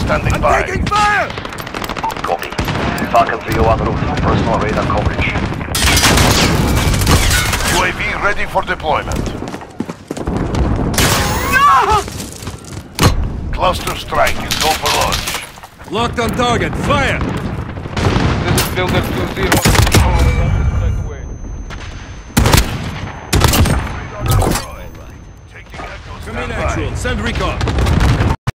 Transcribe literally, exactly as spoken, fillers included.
standing I'm by. taking fire! Copy. Falcon three oh one route for personal radar coverage. U A V ready for deployment. No! Cluster strike is go for launch. Locked on target. Fire! This is Builder two zero. Strike away. Taking Echo Come in, standby. actual. Send recon.